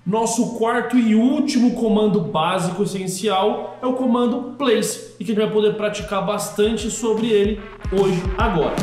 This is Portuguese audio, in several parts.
Nosso quarto e último comando básico essencial é o comando place, e que a gente vai poder praticar bastante sobre ele hoje, agora.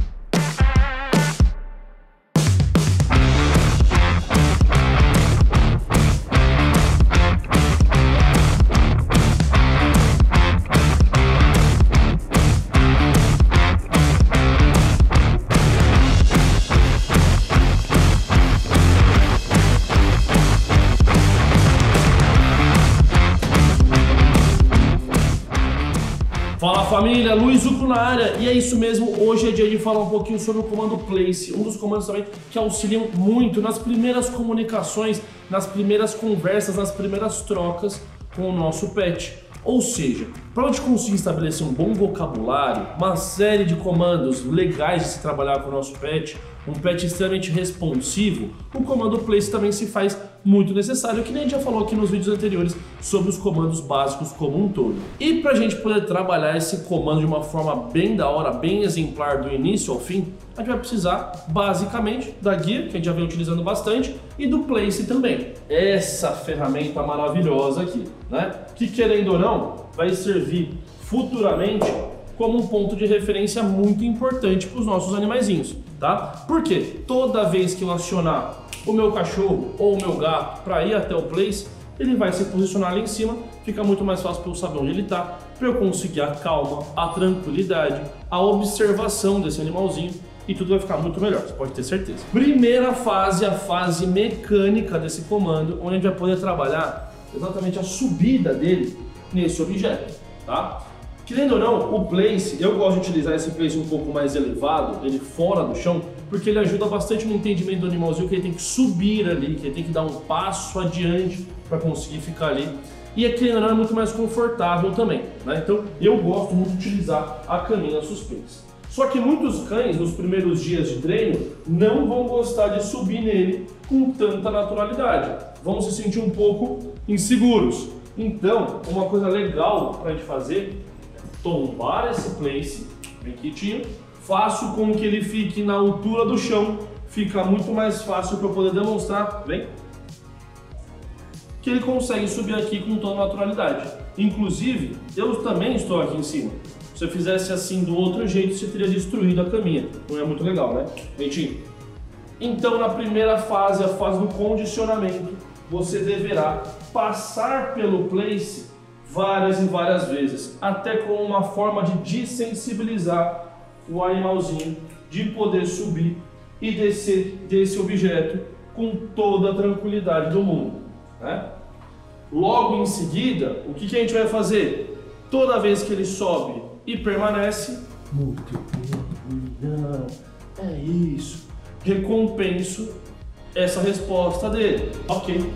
Fala família, Luiz Zucco na área, e é isso mesmo, hoje é dia de falar um pouquinho sobre o comando place, um dos comandos também que auxiliam muito nas primeiras comunicações, nas primeiras conversas, nas primeiras trocas com o nosso pet. Ou seja, para a gente conseguir estabelecer um bom vocabulário, uma série de comandos legais de se trabalhar com o nosso pet, um pet extremamente responsivo, o comando place também se faz muito necessário, que nem a gente já falou aqui nos vídeos anteriores sobre os comandos básicos como um todo. E para a gente poder trabalhar esse comando de uma forma bem da hora, bem exemplar do início ao fim, a gente vai precisar basicamente da guia, que a gente já vem utilizando bastante, e do place também. Essa ferramenta maravilhosa aqui, né? Que querendo ou não, vai servir futuramente como um ponto de referência muito importante para os nossos animaizinhos, tá? Porque toda vez que eu acionar o meu cachorro ou o meu gato para ir até o place, ele vai se posicionar ali em cima, fica muito mais fácil para eu saber onde ele está, para eu conseguir a calma, a tranquilidade, a observação desse animalzinho, e tudo vai ficar muito melhor, você pode ter certeza. Primeira fase, a fase mecânica desse comando, onde a gente vai poder trabalhar exatamente a subida dele nesse objeto, tá? Querendo ou não, o place, eu gosto de utilizar esse place um pouco mais elevado, ele fora do chão, porque ele ajuda bastante no entendimento do animalzinho, que ele tem que subir ali, que ele tem que dar um passo adiante para conseguir ficar ali. E querendo ou não, é muito mais confortável também, né? Então eu gosto muito de utilizar a caminha suspensa. Só que muitos cães, nos primeiros dias de treino, não vão gostar de subir nele com tanta naturalidade. Vão se sentir um pouco inseguros. Então, uma coisa legal para a gente fazer é tombar esse place, bem quietinho, faço com que ele fique na altura do chão, fica muito mais fácil para eu poder demonstrar, vem, que ele consegue subir aqui com toda naturalidade. Inclusive, eu também estou aqui em cima. Se eu fizesse assim do outro jeito, você teria destruído a caminha. Não é muito legal, né? Dentinho. Então, na primeira fase, a fase do condicionamento, você deverá passar pelo place várias e várias vezes, até como uma forma de desensibilizar o animalzinho, de poder subir e descer desse objeto com toda a tranquilidade do mundo, né? Logo em seguida, o que a gente vai fazer? Toda vez que ele sobe e permanece, muito bem, é isso, recompenso essa resposta dele, ok?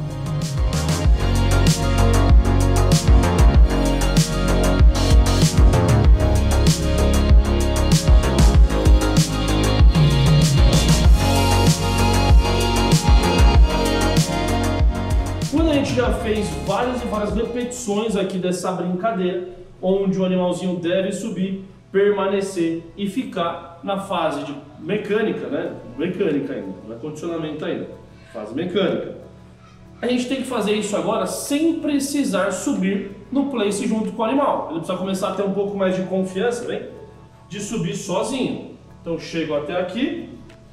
Quando a gente já fez várias e várias repetições aqui dessa brincadeira, onde o animalzinho deve subir, permanecer e ficar na fase de mecânica, né? Mecânica ainda, não é condicionamento ainda, fase mecânica. A gente tem que fazer isso agora sem precisar subir no place junto com o animal. Ele precisa começar a ter um pouco mais de confiança, vem? De subir sozinho. Então chego até aqui,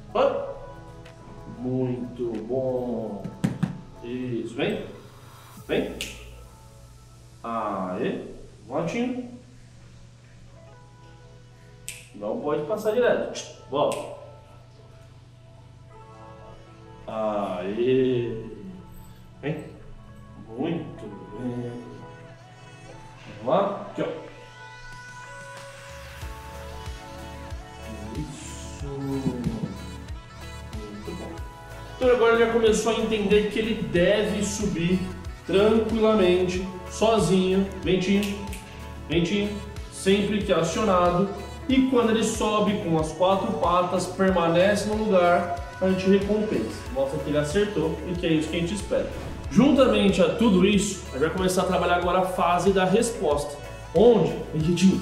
muito bom, isso, vem, vem, aê. Um latinho. Não pode passar direto. Volta. Aê. Vem. Muito bem. Vamos lá. Aqui, ó. Isso. Muito bom. Então agora ele já começou a entender que ele deve subir tranquilamente, sozinho, ventinho, ventinho, sempre que acionado, e quando ele sobe com as quatro patas, permanece no lugar, a gente recompensa, mostra que ele acertou e que é isso que a gente espera. Juntamente a tudo isso, a gente vai começar a trabalhar agora a fase da resposta, onde, ventinho,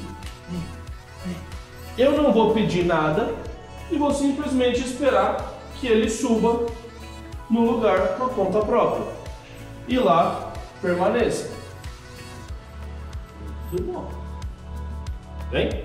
eu não vou pedir nada e vou simplesmente esperar que ele suba no lugar por conta própria. E lá permaneça. Muito bom. Vem?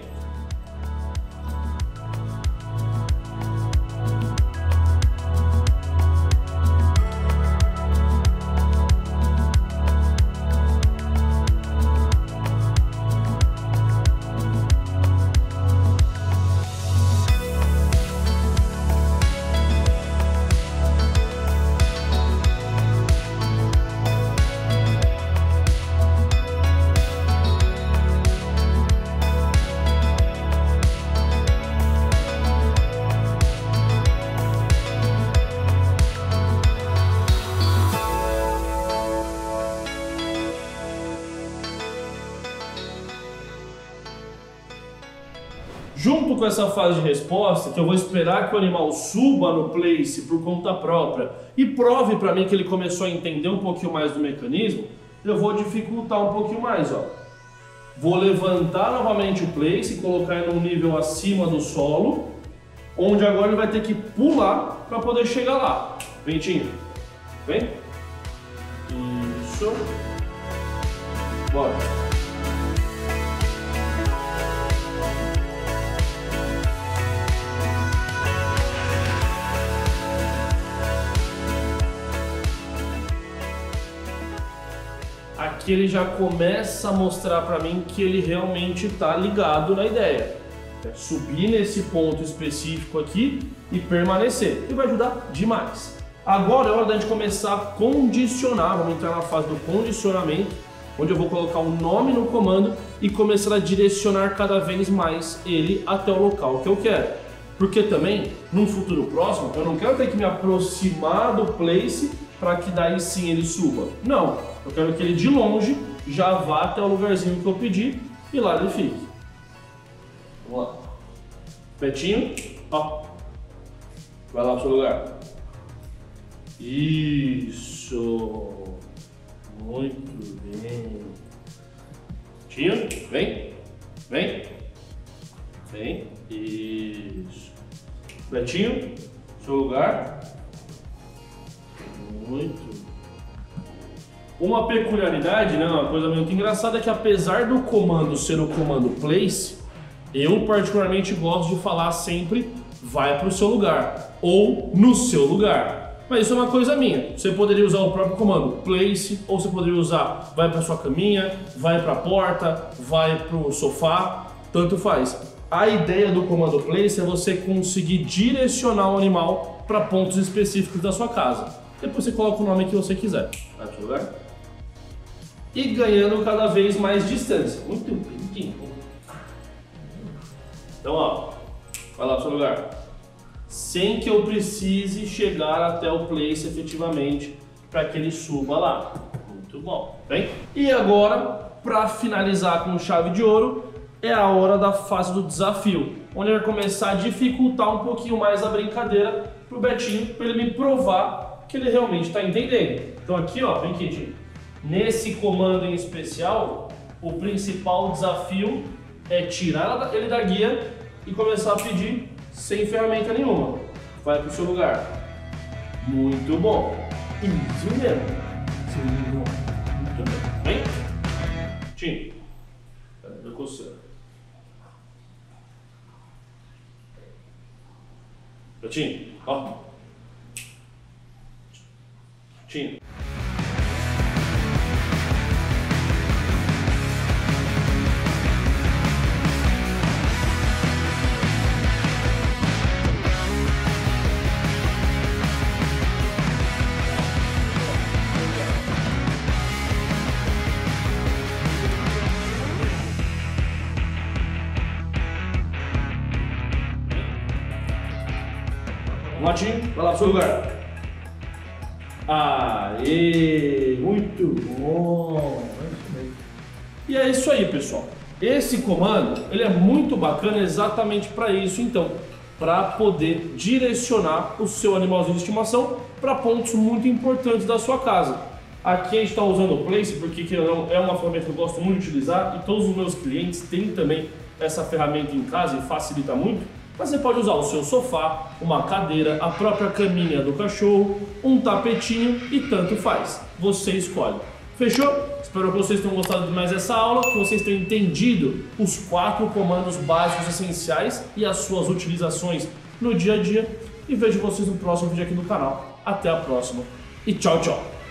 Junto com essa fase de resposta, que eu vou esperar que o animal suba no place por conta própria e prove para mim que ele começou a entender um pouquinho mais do mecanismo, eu vou dificultar um pouquinho mais, ó. Vou levantar novamente o place e colocar ele num nível acima do solo, onde agora ele vai ter que pular para poder chegar lá. Ventinho, vem. Isso. Bora. Aqui ele já começa a mostrar para mim que ele realmente está ligado na ideia. É subir nesse ponto específico aqui e permanecer. E vai ajudar demais. Agora é hora da gente começar a condicionar. Vamos entrar na fase do condicionamento, onde eu vou colocar o nome no comando e começar a direcionar cada vez mais ele até o local que eu quero. Porque também, num futuro próximo, eu não quero ter que me aproximar do place para que daí sim ele suba. Não, eu quero que ele de longe já vá até o lugarzinho que eu pedi e lá ele fique. Vamos lá. Petinho, ó. Vai lá pro seu lugar. Isso. Muito bem. Petinho, vem. Vem. Vem. Isso. Betinho, seu lugar. Muito. Uma peculiaridade, né, uma coisa muito engraçada é que apesar do comando ser o comando place, eu particularmente gosto de falar sempre vai para o seu lugar ou no seu lugar. Mas isso é uma coisa minha. Você poderia usar o próprio comando place ou você poderia usar vai para sua caminha, vai para a porta, vai para o sofá, tanto faz. A ideia do comando place é você conseguir direcionar o animal para pontos específicos da sua casa. Depois você coloca o nome que você quiser. Vai pro lugar. E ganhando cada vez mais distância. Muito bem. Então, ó, vai lá pro seu lugar. Sem que eu precise chegar até o place efetivamente para que ele suba lá. Muito bom. Bem? E agora, para finalizar com chave de ouro, é a hora da fase do desafio, onde ele vai começar a dificultar um pouquinho mais a brincadeira pro Betinho, para ele me provar que ele realmente está entendendo. Então aqui, ó, vem aqui, Tim. Nesse comando em especial, o principal desafio é tirar ele da guia e começar a pedir sem ferramenta nenhuma. Vai pro seu lugar. Muito bom. Isso mesmo. Muito bem. Vem. Tim. Peraí, coceira. Tim, ó. Tim. Motinho, vai lá pro seu lugar. Aê, muito bom. E é isso aí, pessoal. Esse comando, ele é muito bacana exatamente para isso, então, para poder direcionar o seu animalzinho de estimação para pontos muito importantes da sua casa. Aqui a gente está usando o Place porque é uma ferramenta que eu gosto muito de utilizar e todos os meus clientes têm também essa ferramenta em casa e facilita muito. Mas você pode usar o seu sofá, uma cadeira, a própria caminha do cachorro, um tapetinho e tanto faz. Você escolhe. Fechou? Espero que vocês tenham gostado de mais dessa aula, que vocês tenham entendido os 4 comandos básicos essenciais e as suas utilizações no dia a dia. E vejo vocês no próximo vídeo aqui no canal. Até a próxima e tchau, tchau!